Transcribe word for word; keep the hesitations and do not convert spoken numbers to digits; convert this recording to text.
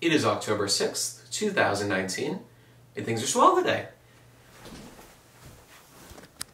It is October sixth, two thousand nineteen, and things are swell today.